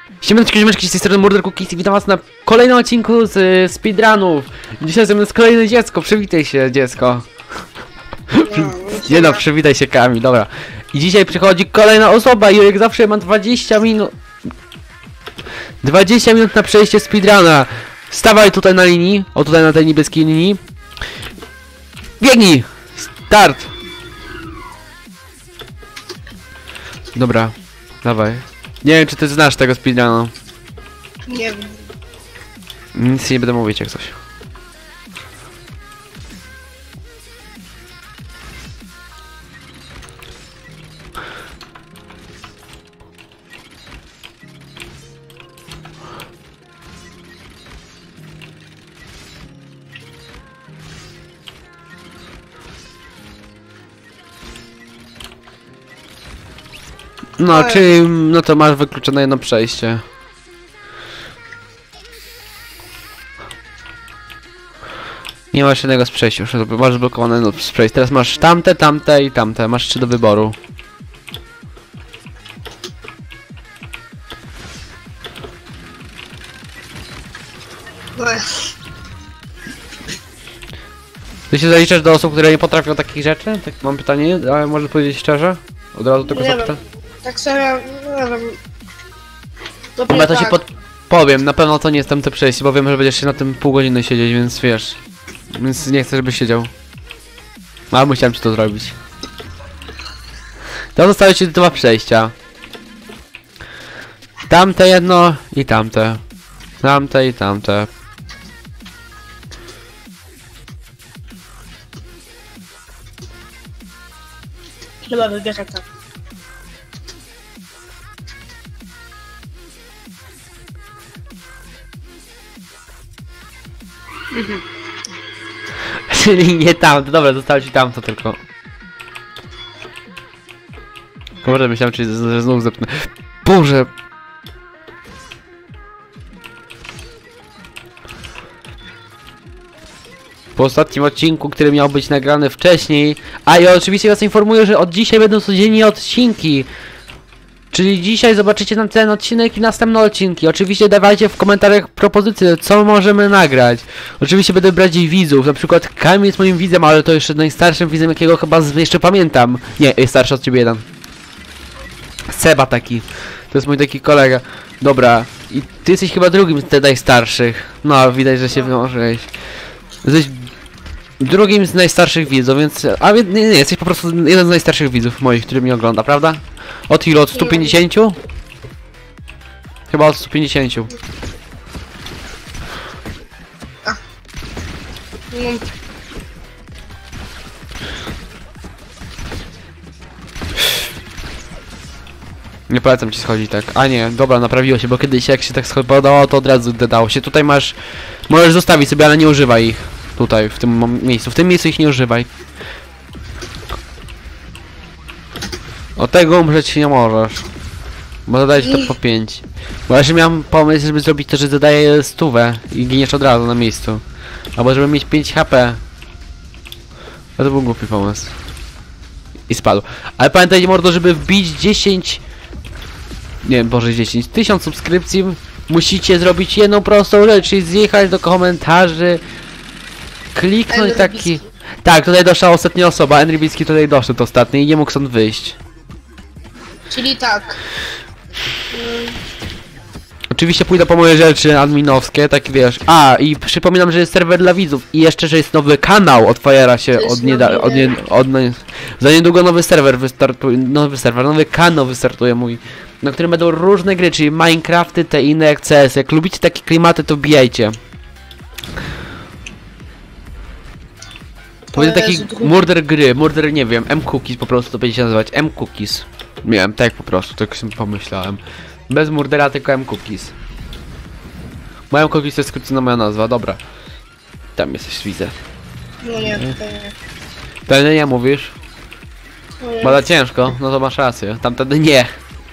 Siemaneczki, ziomeczki, z tej strony Murder Cookies i witam was na kolejnym odcinku z speedrunów. Dzisiaj ze mną jest kolejne dziecko, przywitaj się dziecko. Nie no, przywitaj się Kamil, dobra. I dzisiaj przychodzi kolejna osoba i jak zawsze mam 20 minut. 20 minut na przejście speedruna. Stawaj tutaj na linii, o tutaj na tej niebieskiej linii. Biegnij! Start! Dobra, dawaj. Nie wiem, czy ty znasz tego speedrunu. Nie wiem. Nic nie będę mówić jak coś. No, czyli no to masz wykluczone jedno przejście. Nie masz jednego z przejść już, masz blokowane jedno z przejść. Teraz masz tamte, tamte i tamte. Masz 3 do wyboru. Ty się zaliczasz do osób, które nie potrafią takich rzeczy? Tak mam pytanie, ale może powiedzieć szczerze? Od razu tylko zapytam. Tak sobie, nie wiem. Ja to ci podpowiem, na pewno to nie jest tamte przejście, bo wiem, że będziesz się na tym pół godziny siedzieć, więc wiesz. Więc nie chcę, żebyś siedział. Ale musiałem ci to zrobić. To zostały ci 2 przejścia. Tamte jedno i tamte. Tamte i tamte. Chyba wybierę tak. Czyli nie tamto, dobra, zostało ci tamto tylko. Kurde, myślałem, że znów zepnę. Boże! Po ostatnim odcinku, który miał być nagrany wcześniej. A ja oczywiście was informuję, że od dzisiaj będą codziennie odcinki. Czyli dzisiaj zobaczycie na ten odcinek i następne odcinki. Oczywiście dawajcie w komentarzach propozycje, co możemy nagrać. Oczywiście będę brać widzów. Na przykład Kamil jest moim widzem, ale to jeszcze najstarszym widzem, jakiego chyba jeszcze pamiętam. Nie, jest starszy od ciebie jeden. Seba taki. To jest mój taki kolega. Dobra. I ty jesteś chyba drugim z tych najstarszych. No, widać, że się wyłożyłeś. Jesteś drugim z najstarszych widzów, więc... A nie, jesteś po prostu jeden z najstarszych widzów moich, który mnie ogląda, prawda? Od ilu? Od 150? Chyba od 150. Nie polecam ci schodzić tak. A nie, dobra, naprawiło się, bo kiedyś jak się tak schodziło, to od razu dodało się. Tutaj masz... Możesz zostawić sobie, ale nie używaj ich. Tutaj, w tym miejscu. W tym miejscu ich nie używaj. Od tego umrzeć się nie możesz. Bo zadaje ci to po 5. Bo ja się miałem pomysł, żeby zrobić to, że zadaję 100 i giniesz od razu na miejscu. Albo żeby mieć 5 HP. A to był głupi pomysł. I spadł. Ale pamiętajcie mordo, żeby wbić 10... Nie, boże 10. 1000 subskrypcji. Musicie zrobić jedną prostą rzecz, czyli zjechać do komentarzy. Kliknąć taki... Tak, tutaj doszła ostatnia osoba. Enrybicki tutaj doszedł ostatni i nie mógł stąd wyjść. Czyli tak. Oczywiście pójdę po moje rzeczy adminowskie, tak wiesz. A, i przypominam, że jest serwer dla widzów. I jeszcze, że jest nowy kanał, otwiera się za niedługo nowy serwer wystartuje, nowy kanał wystartuje mój, na którym będą różne gry, czyli Minecrafty, te inne jak CS. Jak lubicie takie klimaty, to wbijajcie. To będzie taki murder gry, murder nie wiem, M-Cookies po prostu to będzie się nazywać, M-Cookies. Nie wiem, tak po prostu, tak sobie pomyślałem. Bez murdera, tylko M-Cookies. Moja M-Cookies to jest skrócona moja nazwa, dobra. Tam jesteś, widzę. No nie, tutaj nie. Wtedy nie mówisz? No nie. Bo za ciężko, no to masz rację, tamtedy nie.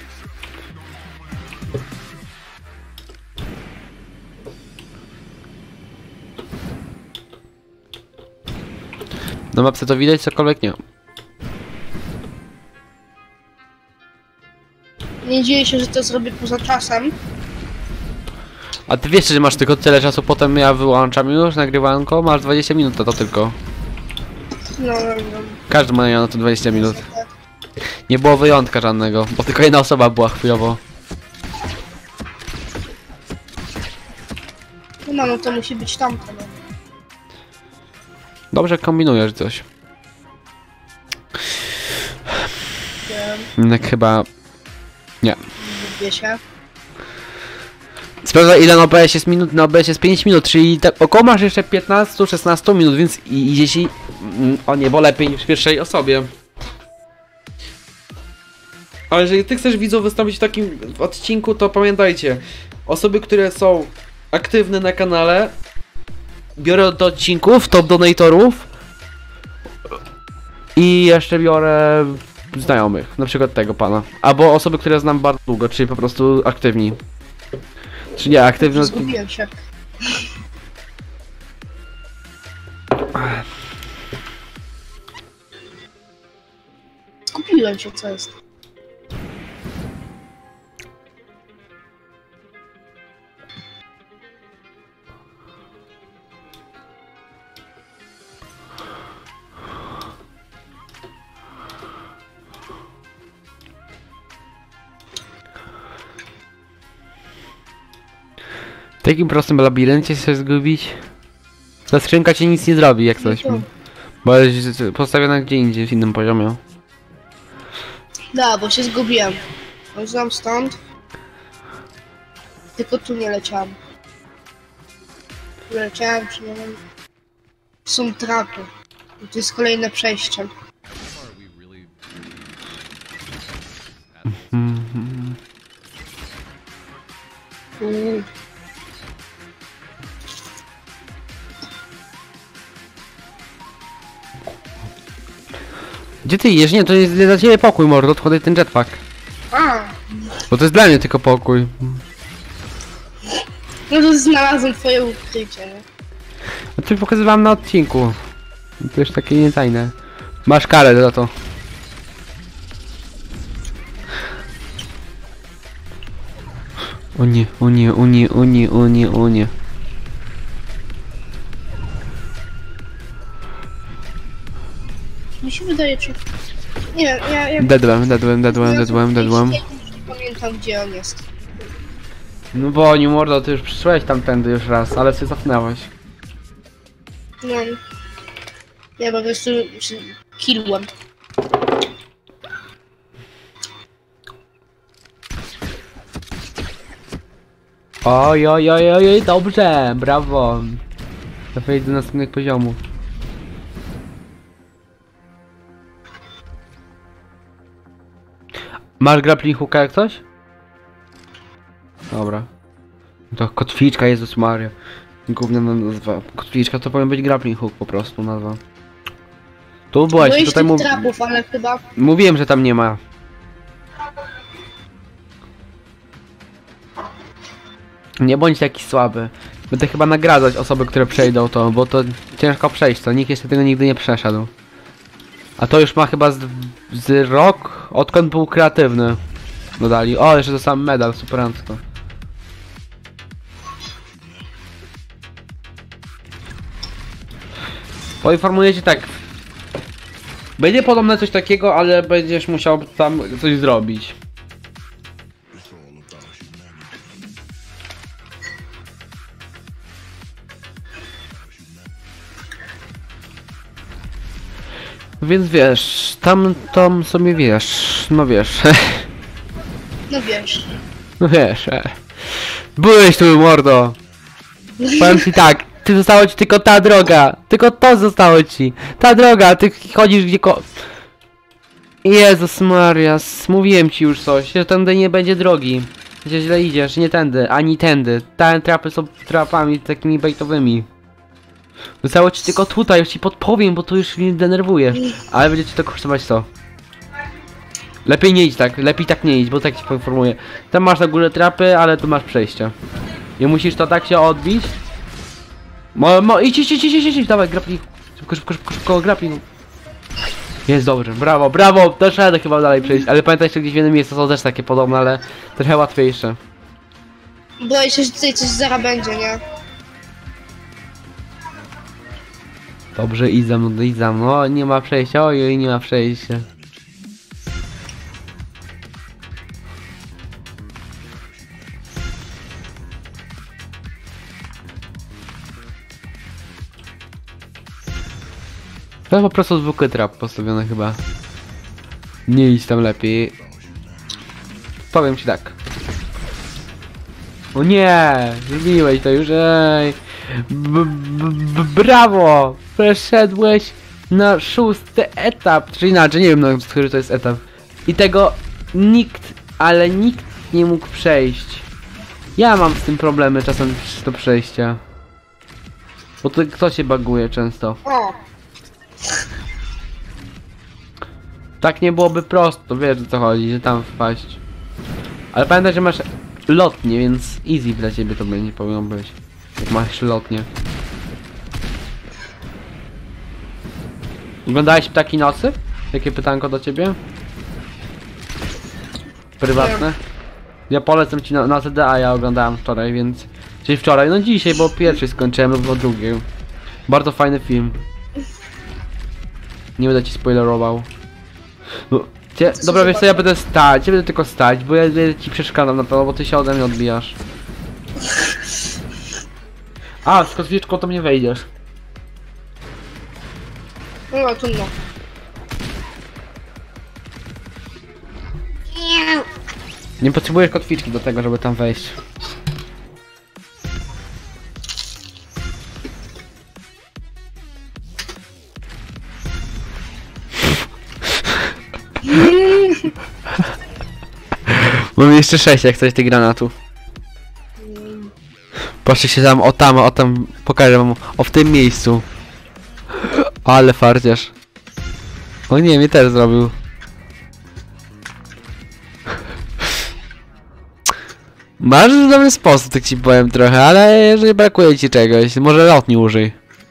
Na mapce to widać, cokolwiek nie. Nie dziwię się, że to zrobię poza czasem. A ty wiesz, że masz tylko tyle czasu, potem ja wyłączam już nagrywanko, masz 20 minut to tylko. No. Każdy ma na to 20 minut. Nie było wyjątka żadnego, bo tylko jedna osoba była chwilowo. No to musi być tamto, no. Dobrze kombinujesz coś. Nie Jednak chyba... Nie. lubię się. Sprawdza ile na OBS jest minut, na OBS jest 5 minut, czyli tak około masz jeszcze 15-16 minut, więc idzie ci o niebo lepiej niż w pierwszej osobie. Ale jeżeli ty chcesz widzów wystąpić w takim odcinku, to pamiętajcie, osoby, które są aktywne na kanale, biorę do odcinków, top donatorów i jeszcze biorę znajomych, na przykład tego pana. Albo osoby, które znam bardzo długo, czyli po prostu aktywni. Czy nie, aktywny... Zgubiłem się. Skupiłem się, co jest. W takim prostym labiryncie się zgubić? Ta skrzynka ci nic nie zrobi jak coś. Bo jest postawiona gdzie indziej, w innym poziomie. Da, bo się zgubiłem. Znam stąd. Tylko tu nie leciałem. Tu leciałem, czy nie wiem. Są trapy. I to jest kolejne przejście. Uuu. Gdzie ty idziesz? Nie, to jest dla ciebie pokój, mordo, odkładaj ten jetpack. A, Bo to jest dla mnie tylko pokój. no to znalazłem twoje ukrycie, nie? A ty pokazywałem na odcinku. To już takie nietajne. Masz karę za to. O nie, o nie, o nie, o nie, o nie, o nie. Mi się wydaje, czy... Nie wiem, ja... Dedłem. Nie pamiętam, gdzie on jest. No bo nie mordo, ty już przyszłeś tamtędy już raz, ale się cofnęłeś. No. Ja po prostu killłem. Oj, oj, oj, oj, dobrze, brawo. To przejdę do następnych poziomów. Masz grappling hooka jak coś? Dobra. To kotwiczka, Jezus Maria. Główna nazwa. Kotwiczka to powinien być grappling hook po prostu nazwa. Tu byłaś, Byłeś tutaj tych trapów, ale chyba... mówiłem, że tam nie ma. Nie bądź taki słaby. Będę chyba nagradzać osoby, które przejdą to, bo to ciężko przejść to. Nikt jeszcze tego nigdy nie przeszedł. A to już ma chyba z rok, odkąd był kreatywny. Dodali. O, jeszcze to sam medal, superancko. Poinformuję cię tak. Będzie podobne coś takiego, ale będziesz musiał tam coś zrobić. Więc wiesz, tam sobie wiesz, no wiesz. No wiesz. No wiesz, byłeś tu, mordo. Powiem ci tak, ty zostało ci tylko ta droga. Tylko to zostało ci. Ta droga, ty chodzisz gdzie Jezus Maria, mówiłem ci już coś, że tędy nie będzie drogi. Że źle idziesz, nie tędy, ani tędy. Te trapy są trapami takimi bejtowymi. Zostało ci tylko tutaj, już ci podpowiem, bo tu już mnie denerwujesz. Ale będzie ci to kosztować co? Lepiej nie idź tak, lepiej tak nie idź, bo tak ci poinformuję. Tam masz na górę trapy, ale tu masz przejście. I musisz to tak się odbić. Idź, dawaj, grappling. Szybko, grappling. Jest dobrze, brawo, brawo, też radę chyba dalej przejść. Ale pamiętaj, że gdzieś w jednym miejscu są też takie podobne, ale trochę łatwiejsze. Boję się, że tutaj coś zaraz będzie, nie? Dobrze, idź za mną, idź za mną. O, nie ma przejścia, ojej, nie ma przejścia. To po prostu zwykły trap postawiony chyba. Nie idź tam lepiej. Powiem ci tak. O nie! Zrobiłeś to już, ej! Brawo! Przeszedłeś na 6. etap. Czyli inaczej, nie wiem, no, który to jest etap. I tego nikt, ale nikt nie mógł przejść. Ja mam z tym problemy czasem do przejścia. Bo to kto się baguje często. O! Tak nie byłoby prosto, wiesz o co chodzi, że tam wpaść. Ale pamiętaj, że masz lotnię, więc easy dla ciebie to będzie, powinno być. Jak masz lotnię. Oglądałeś Ptaki Nocy? Jakie pytanko do ciebie? Prywatne? Ja polecam ci na CD, a ja oglądałem wczoraj, więc... Czyli wczoraj, no dzisiaj, bo pierwszy skończyłem lub o drugiej. Bardzo fajny film. Nie będę ci spoilerował. No, dobra, wiesz co, ja będę stać, ja będę tylko stać, bo ja ci przeszkadzam na pewno, bo ty się ode mnie odbijasz. A, z kotwiczką to mnie wejdziesz. No, trudno. Nie potrzebujesz kotwiczki do tego, żeby tam wejść. Mam jeszcze 6 jak coś tych granatów. Patrzcie się tam, o tam, pokażę wam, o w tym miejscu. Ale farciarz. O nie, mnie też zrobił. Masz dobry sposób, tak ci powiem trochę, ale jeżeli brakuje ci czegoś, może lotni użyj.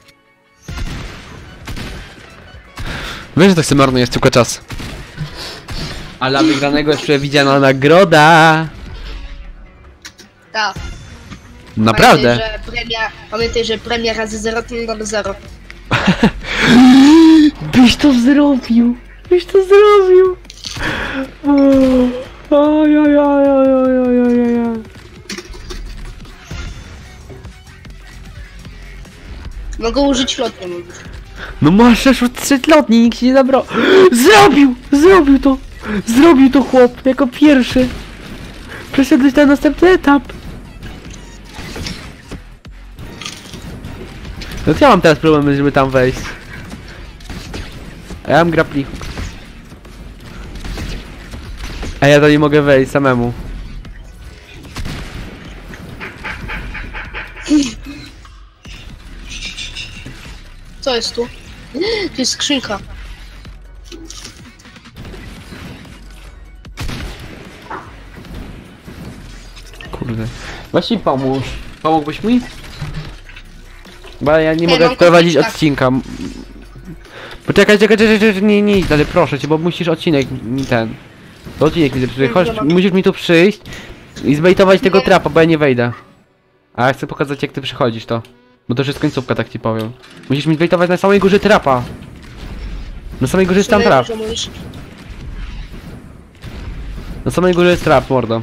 Wiesz, że to chce marnujesz tylko czas. A dla wygranego jest przewidziana nagroda. Tak. Naprawdę. Pamiętaj, że premia razy 0 to nie mamy 0. Byś to zrobił. Byś to zrobił. Mogę użyć lotnię, mówisz. No masz też odszedł lotni, nikt się nie zabrał. Zrobił! Zrobił to! Zrobił to chłop, jako pierwszy. Przeszedłeś na następny etap. No to ja mam teraz problemy, żeby tam wejść. A ja mam grappling. A ja to nie mogę wejść samemu. Co jest tu? Tu jest skrzynka. Kurde. Właśnie pomóż. Pomógłbyś mi? Bo ja nie mogę mam prowadzić konflikt, tak. odcinka. Poczekaj, nie idź dalej, proszę cię, bo musisz odcinek mi ten. To odcinek mi zepsuje. Chodź, musisz mi tu przyjść i zbejtować tego trapa, bo ja nie wejdę. A ja chcę pokazać, jak ty przychodzisz to. Bo to już jest końcówka, tak ci powiem. Musisz mi zbejtować na samej górze trapa. Na samej górze jest tam trap. Na samej górze jest trap, mordo.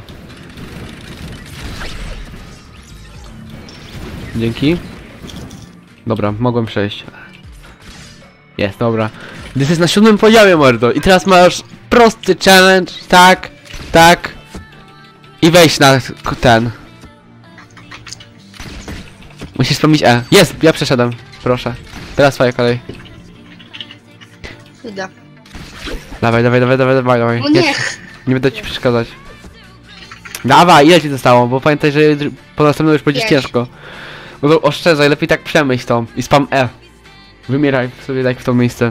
Dzięki. Dobra, mogłem przejść. Jest, dobra. Jesteś na 7. poziomie, mordo. I teraz masz prosty challenge. Tak, tak. I wejść na ten. Musisz wspomnieć E. Jest, ja przeszedłem. Proszę. Teraz twoja kolej. Idę. Dawaj. No nie. Nie będę ci przeszkadzać. Dawaj, ile ci zostało? Bo pamiętaj, że po następnym już będzie 5. ciężko. No to oszczędzaj, lepiej tak przemyśl to. I spam E. Wymieraj sobie tak w to miejsce.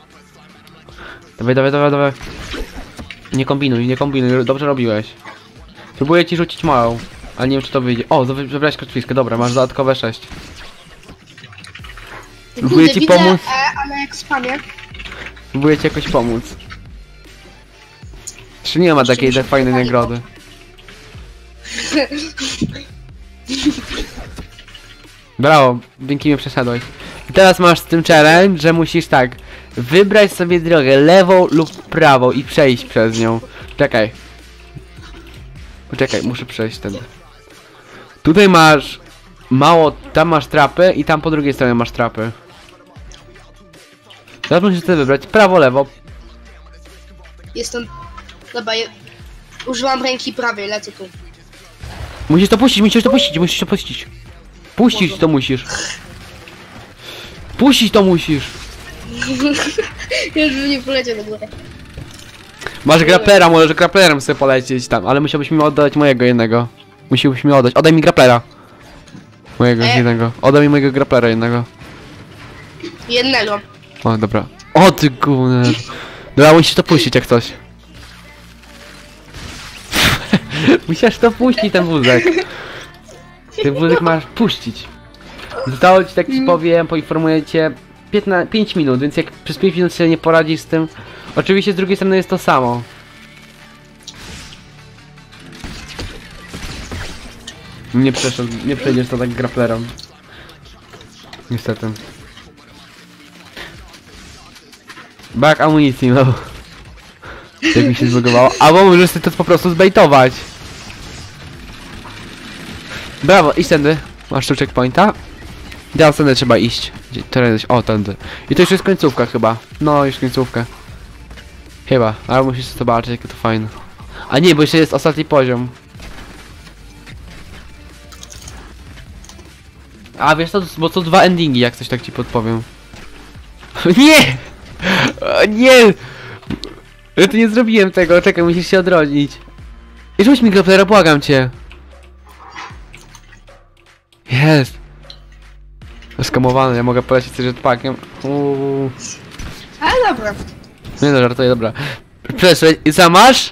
Dawaj. Nie kombinuj, dobrze robiłeś. Próbuję ci rzucić małą, ale nie wiem czy to wyjdzie. O, wybrałeś kotwiczkę, dobra, masz dodatkowe 6. Próbuję ci pomóc. Ale jak spamię. Próbuję ci jakoś pomóc. Czy nie ma takiej fajnej nagrody? Brawo, dzięki mnie przeszedłeś. I teraz masz z tym challenge, że musisz tak wybrać sobie drogę lewą lub prawą i przejść przez nią. Czekaj. Poczekaj, muszę przejść ten. Tutaj masz mało, tam masz trapy i tam po drugiej stronie masz trapy. Teraz musisz sobie wybrać prawo, lewo. Jestem... Dobra, użyłam ręki prawej, lecę tu. Musisz to puścić, musisz to puścić, musisz to puścić. Puścić to musisz. Puścić to musisz. Już bym nie poleciał do góry. Masz graplera, możesz graplerem sobie polecieć tam, ale musiałbyś mi oddać mojego jednego. Musiałbyś mi oddać. Oddaj mi graplera. Mojego jednego. Oddaj mi mojego graplera jednego. Jednego. O, dobra. O ty gówner. Dobra, musisz to puścić jak coś. Musisz to puścić, ten wózek. Ten wózek masz puścić. Zostało ci, tak ci powiem, poinformuję cię 5 minut, więc jak przez 5 minut się nie poradzisz z tym. Oczywiście z drugiej strony jest to samo. Nie przejdziesz to tak graplerem. Niestety. Brak amunicji, no. Jak mi się zbugowało. Albo możesz sobie to po prostu zbejtować. Brawo, idź tędy. Masz tu checkpointa. Teraz tędy trzeba iść. Teraz, o, tędy. I to już jest końcówka chyba. No, już końcówka. Chyba, ale musisz zobaczyć, jakie to fajne. A nie, bo jeszcze jest ostatni poziom. A wiesz co, bo to 2 endingi, jak coś tak ci podpowiem. Nie! Nie! Ja tu nie zrobiłem tego, czekaj, musisz się odrodzić. I rzuć mi graplera, błagam cię. Jest. Skamowany, ja mogę polecieć z jetpackiem. Ale dobra. Nie no, żartuję, dobra. Przeszedł i co masz?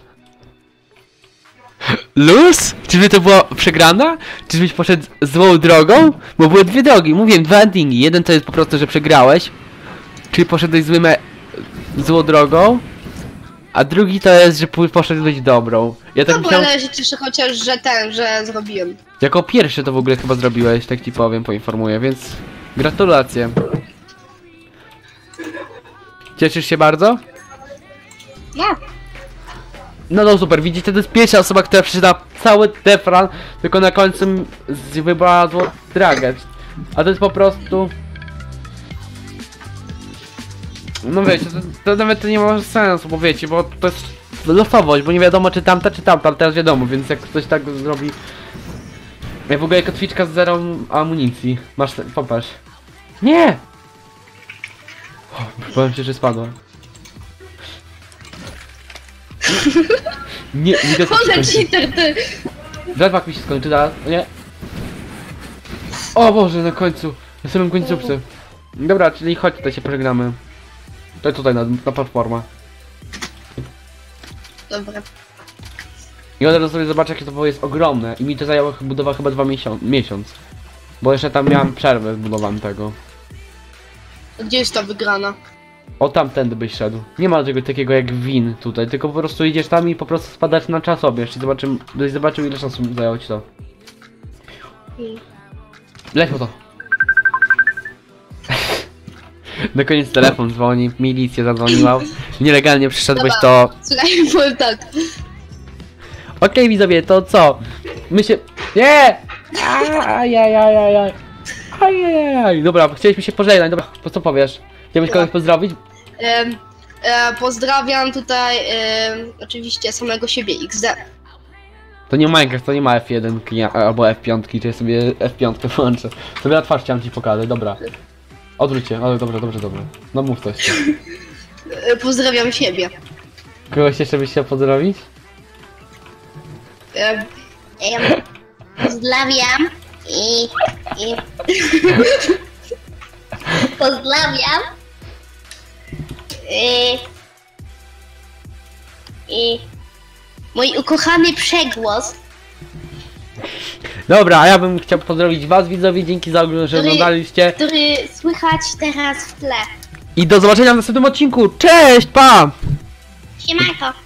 Luz? Czyżby to była przegrana? Czyżbyś poszedł złą drogą? Bo były dwie drogi, mówiłem, 2 endingi. Jeden to jest po prostu, że przegrałeś. Czyli poszedłeś złą drogą. A drugi to jest, że poszedłeś dobrą. Ja tak No bo myślałem... ale się cieszę chociaż, że zrobiłem. Jako pierwszy to w ogóle chyba zrobiłeś, tak ci powiem, poinformuję, więc... Gratulacje. Cieszysz się bardzo? No. No super, widzicie, to jest pierwsza osoba, która przeczyta cały Defran, tylko na końcu wybrała złą dragę. A to jest po prostu... No wiecie, to nawet to nie ma sensu, bo wiecie, bo to jest losowość, bo nie wiadomo czy tamta, ale teraz wiadomo, więc jak ktoś tak zrobi... Ja w ogóle kotwiczka z zero amunicji. Masz ten, popatrz. Nie! O, powiem ci, że spadła. Nie, widzę co Ale cheater, ty! Jetpack mi się skończy zaraz, nie? O Boże, na końcu. Na samym końcówce. Dobra, czyli chodź tutaj się pożegnamy. To tutaj na platformę. Dobra. I od razu sobie zobaczę jakie to jest ogromne. I mi to zajęło budowa chyba 2 miesiąc. Bo jeszcze tam miałem przerwę z budowaniem tego. Gdzie jest ta wygrana? O tamtędy byś szedł. Nie ma czegoś takiego jak win tutaj, tylko po prostu idziesz tam i po prostu spadasz na czas obierz. I byś zobaczył ile czasu zajęło ci to. Leć po to. Na koniec telefon dzwoni, milicja zadzwoniła. Nielegalnie przyszedłeś to... Słuchaj, powiem tak. Okej, widzowie, to co? My się... Nie! Ajajajaj. Dobra, chcieliśmy się pożegnać, dobra, co powiesz? Chciałbyś kogoś pozdrowić? Pozdrawiam tutaj oczywiście samego siebie XD. To nie Minecraft, to nie ma F1 albo F5, czy ja sobie F5 włączę. Sobie na twarz chciałem ci pokazać, dobra. Odwróć się, ale dobra. No mów coś. Pozdrawiam siebie. Kogoś jeszcze byś chciał pozdrowić? Pozdrawiam i pozdrawiam i mój ukochany przegłos. Dobra, a ja bym chciał pozdrowić was widzowie, dzięki za oglądanie, że oglądaliście. Który słychać teraz w tle. I do zobaczenia w następnym odcinku, cześć, pa! Siemanko.